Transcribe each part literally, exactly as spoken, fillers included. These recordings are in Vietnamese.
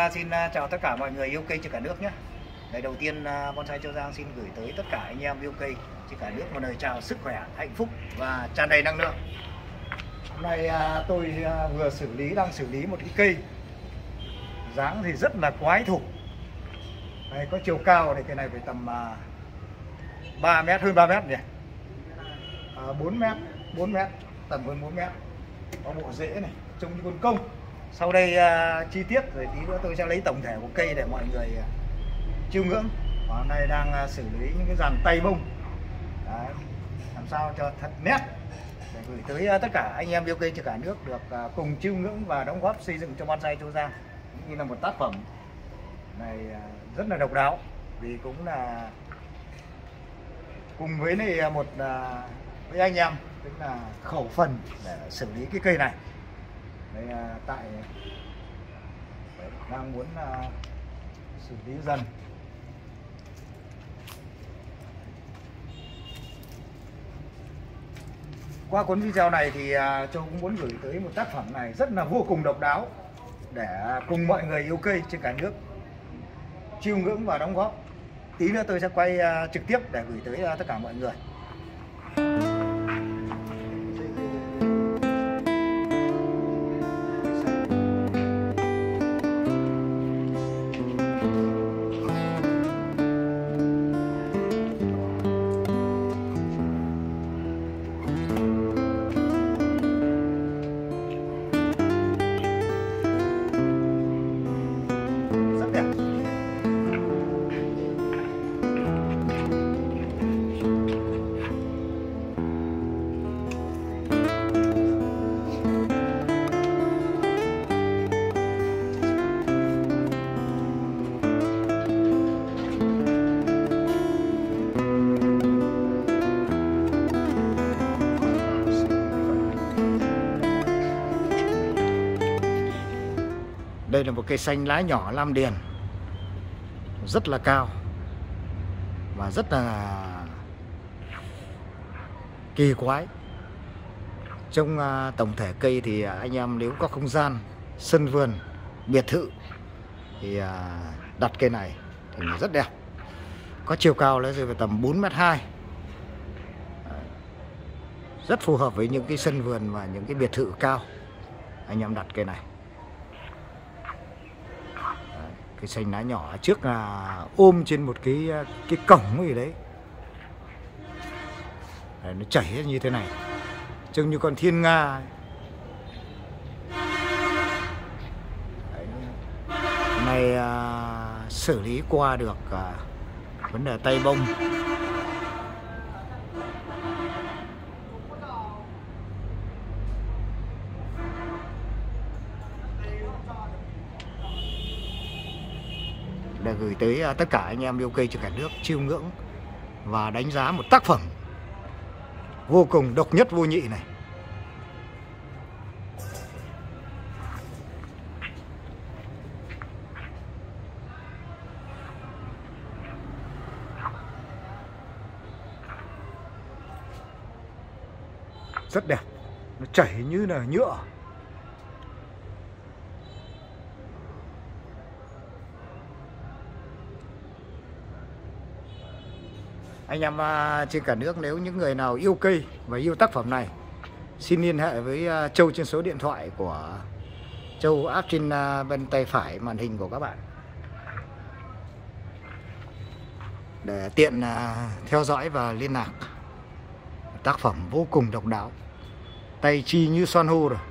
Gia xin chào tất cả mọi người yêu cây trên cả nước nhé. Ngày đầu tiên Bonsai Châu Giang xin gửi tới tất cả anh em yêu cây trên cả nước một lời chào sức khỏe, hạnh phúc và tràn đầy năng lượng. Hôm nay tôi vừa xử lý đang xử lý một cái cây dáng thì rất là quái thủ. Đây, có chiều cao thì cây này phải tầm ba mét, hơn ba mét nhỉ, à, bốn mét, bốn mét, tầm hơn bốn mét. Có bộ rễ này trông như con công. Sau đây uh, chi tiết rồi tí nữa tôi sẽ lấy tổng thể của cây để mọi người uh, chiêm ngưỡng. Và hôm nay đang uh, xử lý những cái dàn tay bông. Đấy, làm sao cho thật nét để gửi tới uh, tất cả anh em yêu cây trên cả nước được uh, cùng chiêm ngưỡng và đóng góp xây dựng cho Bonsai Châu Giang. Như là một tác phẩm này uh, rất là độc đáo, vì cũng là cùng với này một uh, với anh em, tức là khẩu phần để xử lý cái cây này. Đây, tại đang muốn uh, xử lý dần. Qua cuốn video này thì uh, Châu cũng muốn gửi tới một tác phẩm này rất là vô cùng độc đáo để cùng mọi người yêu cây trên cả nước chiêm ngưỡng và đóng góp. Tí nữa tôi sẽ quay uh, trực tiếp để gửi tới uh, tất cả mọi người. Đây là một cây xanh lá nhỏ lam điền, rất là cao và rất là kỳ quái. Trong uh, tổng thể cây thì uh, anh em nếu có không gian, sân vườn, biệt thự thì uh, đặt cây này thì rất đẹp. Có chiều cao lên rồi tầm bốn mét hai, rất phù hợp với những cái sân vườn và những cái biệt thự cao. Anh em đặt cây này. Cái xanh lá nhỏ trước là ôm trên một cái cái cổng gì đấy. Đấy, nó chảy như thế này, trông như con thiên nga ấy. Đấy, này à, xử lý qua được à, vấn đề tay bông. Để gửi tới tất cả anh em yêu cây trên cả nước chiêm ngưỡng và đánh giá một tác phẩm vô cùng độc nhất vô nhị này. Rất đẹp, nó chảy như là nhựa. Anh em trên cả nước nếu những người nào yêu cây và yêu tác phẩm này, xin liên hệ với Châu trên số điện thoại của Châu áp trên bên tay phải màn hình của các bạn để tiện theo dõi và liên lạc. Tác phẩm vô cùng độc đáo, tay chi như san hô rồi.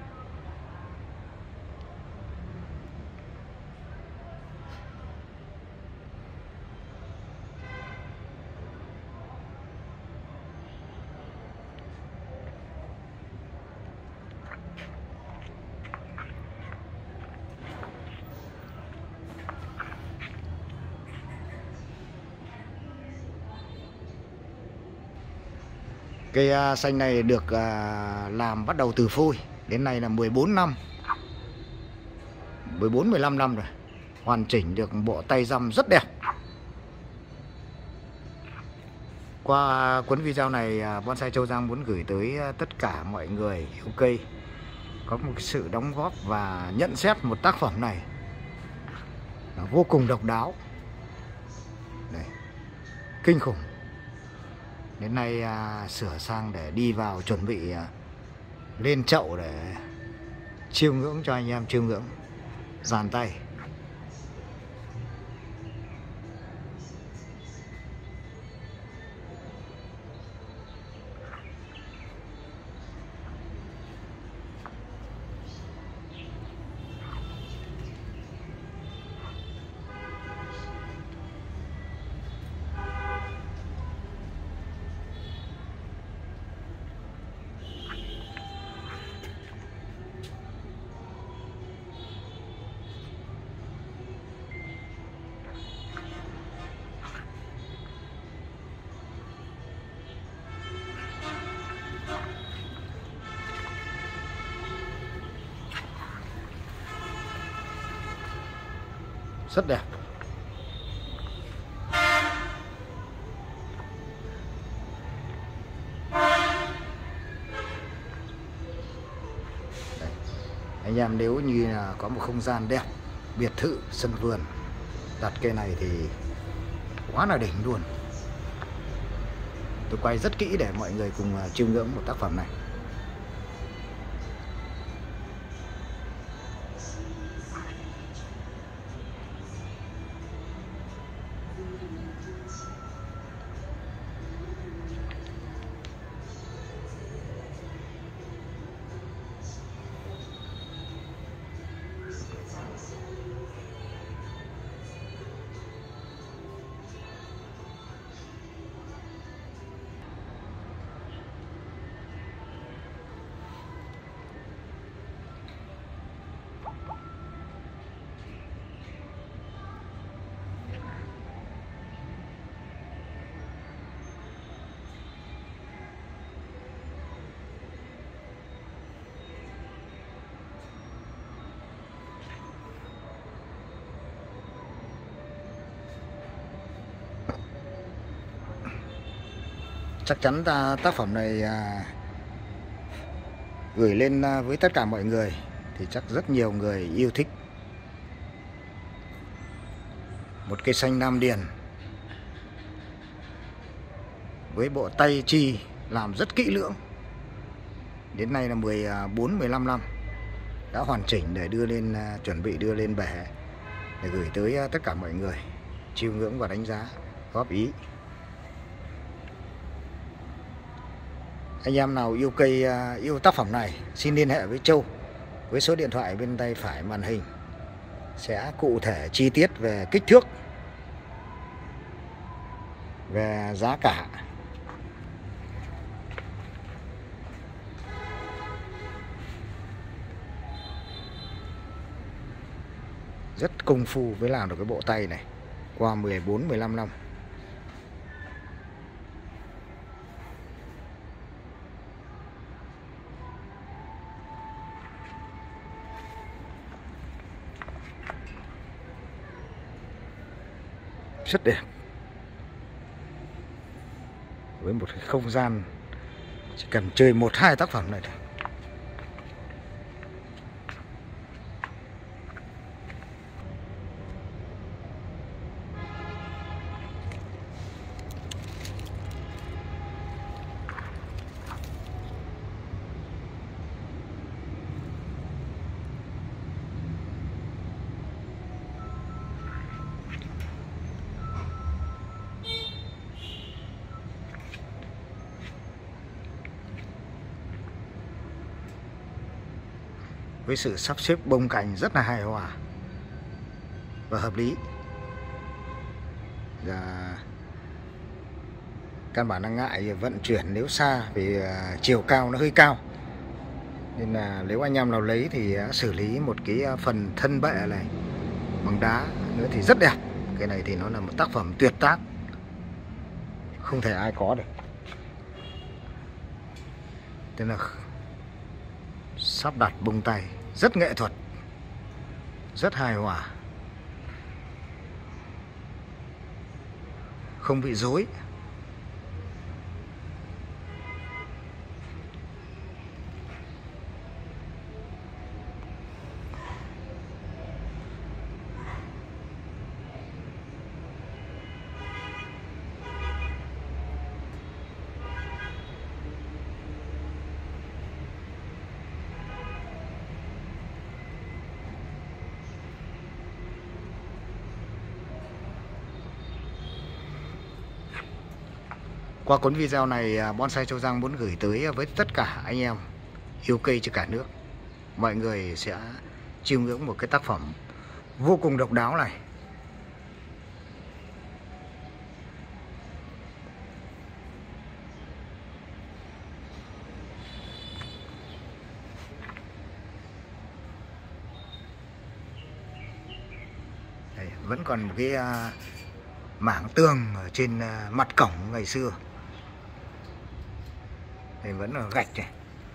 Cây xanh này được làm bắt đầu từ phôi đến nay là mười bốn năm, mười bốn mười lăm năm rồi, hoàn chỉnh được bộ tay răm rất đẹp. Qua cuốn video này, Bonsai Châu Giang muốn gửi tới tất cả mọi người yêu cây có một sự đóng góp và nhận xét một tác phẩm này vô cùng độc đáo. Đây, kinh khủng. Đến nay à, sửa sang để đi vào chuẩn bị à, lên chậu để chiêm ngưỡng cho anh em chiêm ngưỡng. Dàn tay. Rất đẹp. Đây. Anh em nếu như là có một không gian đẹp, biệt thự, sân vườn, đặt cây này thì quá là đỉnh luôn. Tôi quay rất kỹ để mọi người cùng chiêm ngưỡng một tác phẩm này. Chắc chắn ta tác phẩm này à, gửi lên à, với tất cả mọi người thì chắc rất nhiều người yêu thích. Một cây xanh Nam Điền với bộ tay chi làm rất kỹ lưỡng. Đến nay là mười bốn mười lăm năm đã hoàn chỉnh để đưa lên à, chuẩn bị đưa lên bể để gửi tới à, tất cả mọi người chiêm ngưỡng và đánh giá, góp ý. Anh em nào yêu cây, yêu tác phẩm này xin liên hệ với Châu với số điện thoại bên tay phải màn hình, sẽ cụ thể chi tiết về kích thước, về giá cả. Rất công phu với làm được cái bộ tay này qua mười bốn mười lăm năm. Rất đẹp. Với một cái không gian chỉ cần chơi một hai tác phẩm này thôi. Với sự sắp xếp bông cành rất là hài hòa và hợp lý. Và căn bản là ngại vận chuyển nếu xa vì chiều cao nó hơi cao, nên là nếu anh em nào lấy thì xử lý một cái phần thân bệ này bằng đá nữa thì rất đẹp. Cái này thì nó là một tác phẩm tuyệt tác, không thể ai có được. Tức là sắp đặt bông tay rất nghệ thuật, rất hài hòa, không bị rối. Qua cuốn video này, Bonsai Châu Giang muốn gửi tới với tất cả anh em yêu cây trên cả nước. Mọi người sẽ chiêm ngưỡng một cái tác phẩm vô cùng độc đáo này. Đây, vẫn còn một cái uh, mảng tường ở trên uh, mặt cổng ngày xưa. Đây vẫn là gạch này.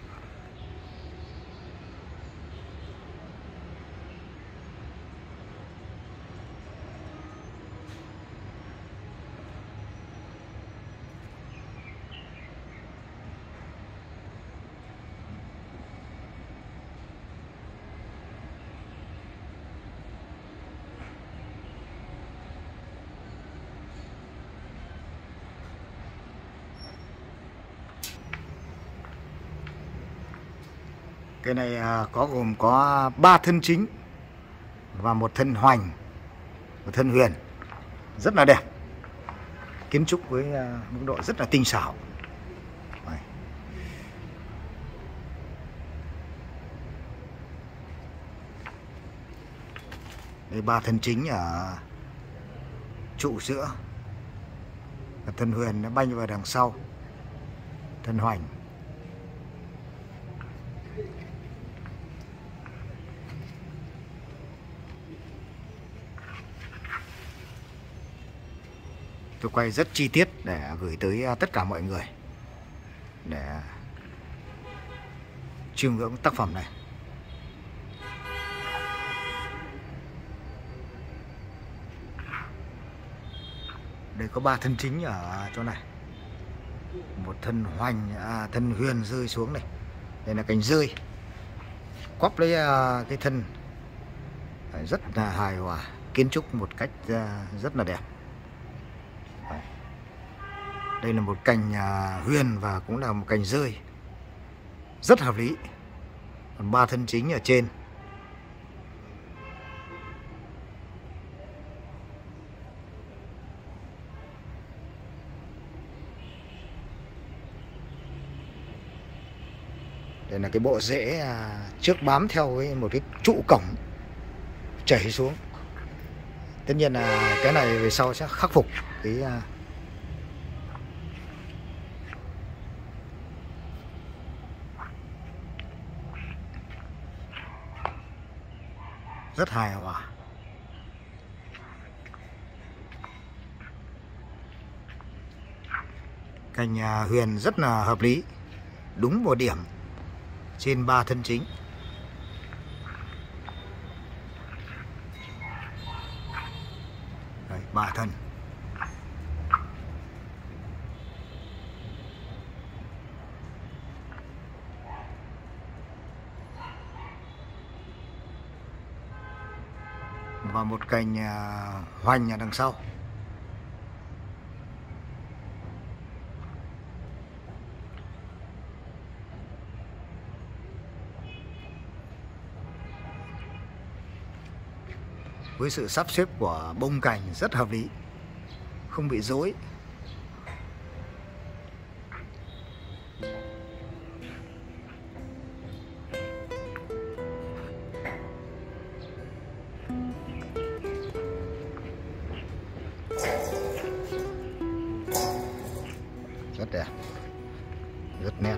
Cái này có gồm có ba thân chính và một thân hoành, một thân huyền, rất là đẹp. Kiến trúc với mức độ rất là tinh xảo. Đây. Đây ba thân chính ở trụ giữa, và thân huyền nó banh vào đằng sau, thân hoành. Tôi quay rất chi tiết để gửi tới tất cả mọi người để chiêm ngưỡng tác phẩm này. Đây có ba thân chính ở chỗ này, một thân hoành, à, thân huyền rơi xuống này. Đây là cành rơi quắp lấy uh, cái thân, rất là hài hòa, kiến trúc một cách uh, rất là đẹp. Đây là một cành uh, huyền và cũng là một cành rơi, rất hợp lý. Còn ba thân chính ở trên. Đây là cái bộ rễ à, trước bám theo với một cái trụ cổng chảy xuống. Tất nhiên là cái này về sau sẽ khắc phục cái à, rất hài hòa. Cành à, huyền rất là hợp lý, đúng vào điểm trên ba thân chính. Đấy, ba thân. Và một cành uh, hoành ở đằng sau. Với sự sắp xếp của bông cành rất hợp lý, không bị rối. Rất đẹp, rất nét.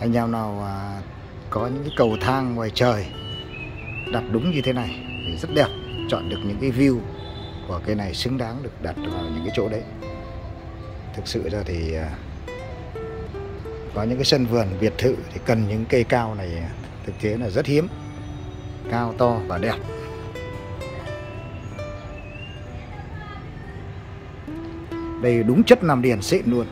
Anh em nào à, có những cái cầu thang ngoài trời đặt đúng như thế này thì rất đẹp, chọn được những cái view của cây này xứng đáng được đặt vào những cái chỗ đấy. Thực sự ra thì à, có những cái sân vườn biệt thự thì cần những cây cao này thực tế là rất hiếm, cao to và đẹp. Đây đúng chất Nam Điền xịn luôn.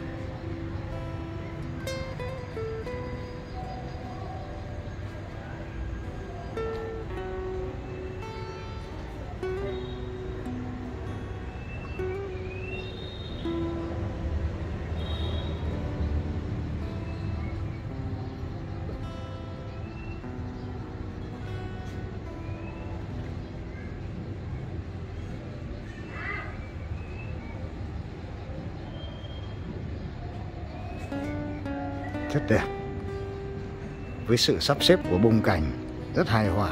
Rất đẹp, với sự sắp xếp của bông cảnh rất hài hòa.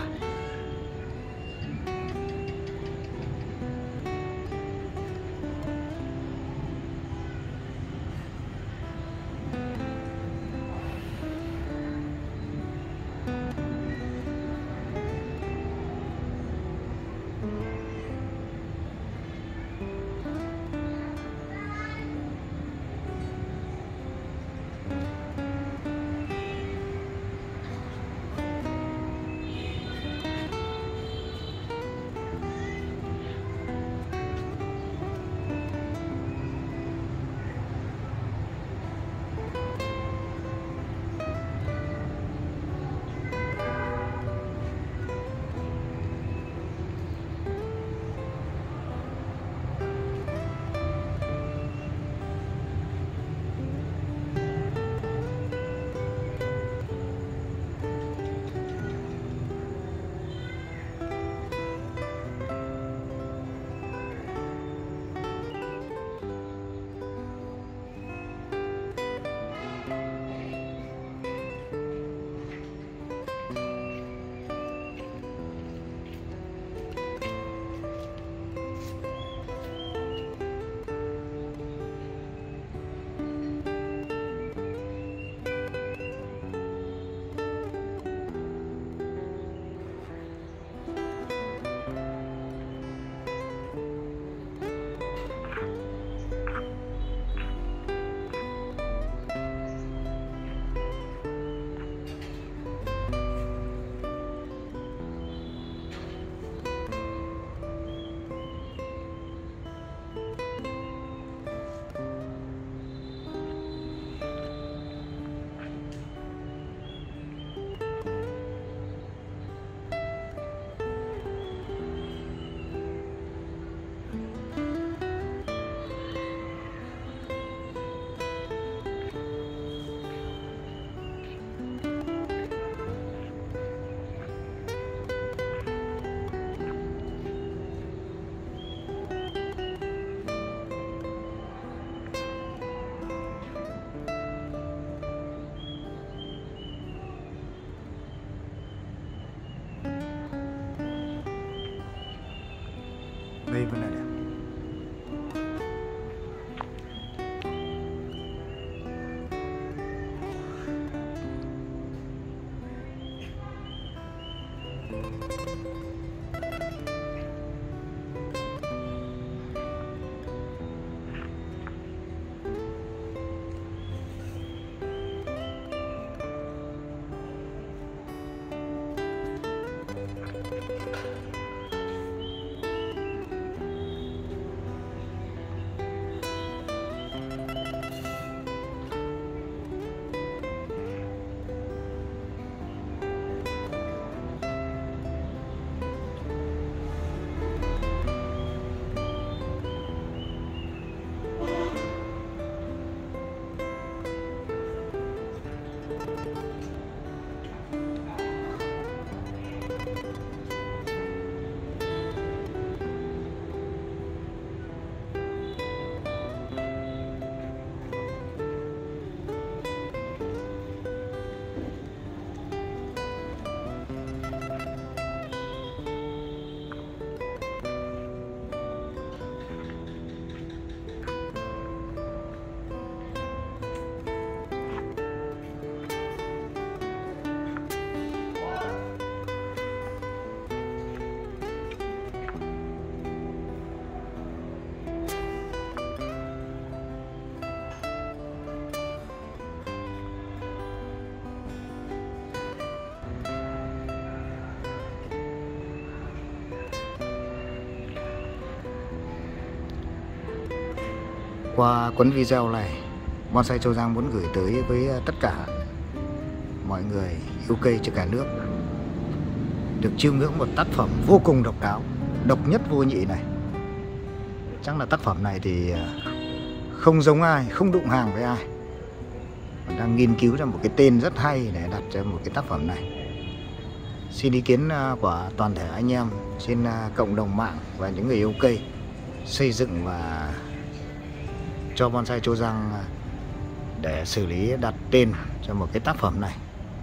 Qua cuốn video này, Bonsai Châu Giang muốn gửi tới với tất cả mọi người yêu cây trên cả nước được chiêm ngưỡng một tác phẩm vô cùng độc đáo, độc nhất vô nhị này. Chắc là tác phẩm này thì không giống ai, không đụng hàng với ai. Mình đang nghiên cứu ra một cái tên rất hay để đặt cho một cái tác phẩm này. Xin ý kiến của toàn thể anh em trên cộng đồng mạng và những người yêu cây xây dựng và cho Bonsai Châu Giang để xử lý đặt tên cho một cái tác phẩm này.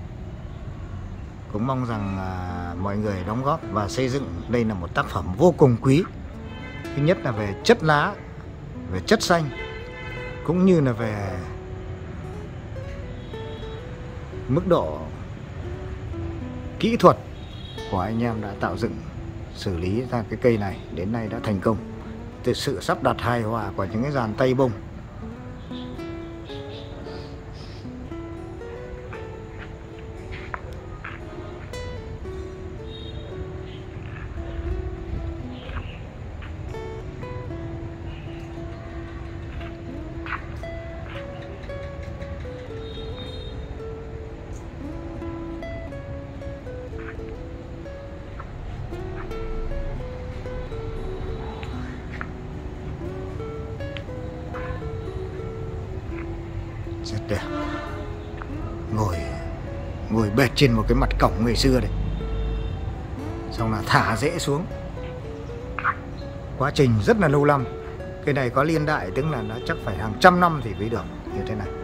Cũng mong rằng mọi người đóng góp và xây dựng đây là một tác phẩm vô cùng quý. Thứ nhất là về chất lá, về chất xanh, cũng như là về mức độ kỹ thuật của anh em đã tạo dựng xử lý ra cái cây này đến nay đã thành công. Từ sự sắp đặt hài hòa của những cái dàn tay bông, rất đẹp. Ngồi ngồi bệt trên một cái mặt cổng ngày xưa đây, xong là thả rễ xuống. Quá trình rất là lâu năm. Cái này có liên đại, tức là nó chắc phải hàng trăm năm thì mới được như thế này.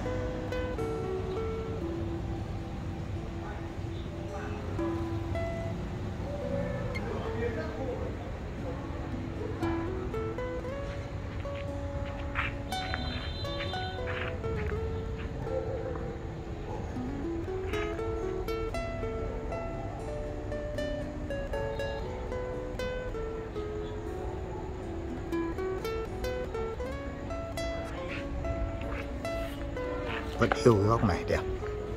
Vẫn yêu cái góc này đẹp.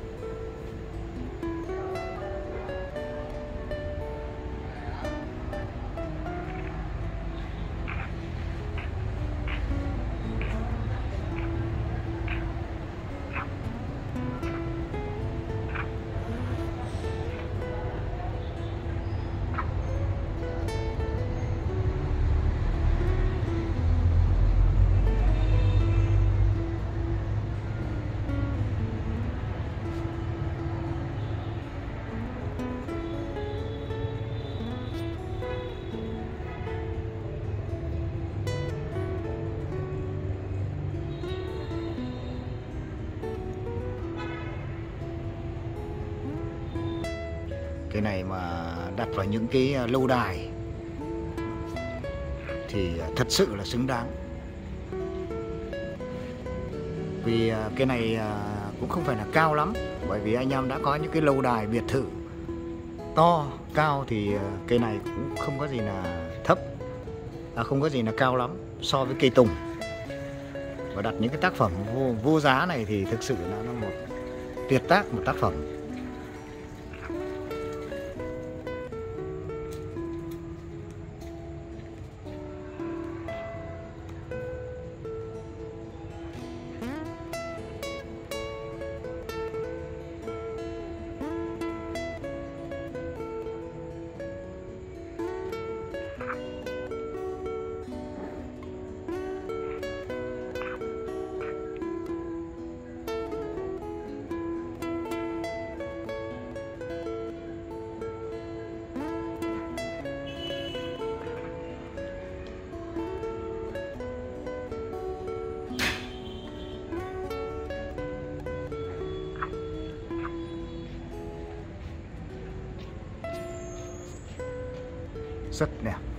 Cái này mà đặt vào những cái lâu đài thì thật sự là xứng đáng. Vì cái này cũng không phải là cao lắm, bởi vì anh em đã có những cái lâu đài biệt thự to, cao thì cây này cũng không có gì là thấp, à, không có gì là cao lắm so với cây tùng. Và đặt những cái tác phẩm vô, vô giá này thì thực sự là nó một tuyệt tác, một tác phẩm. Rất đẹp.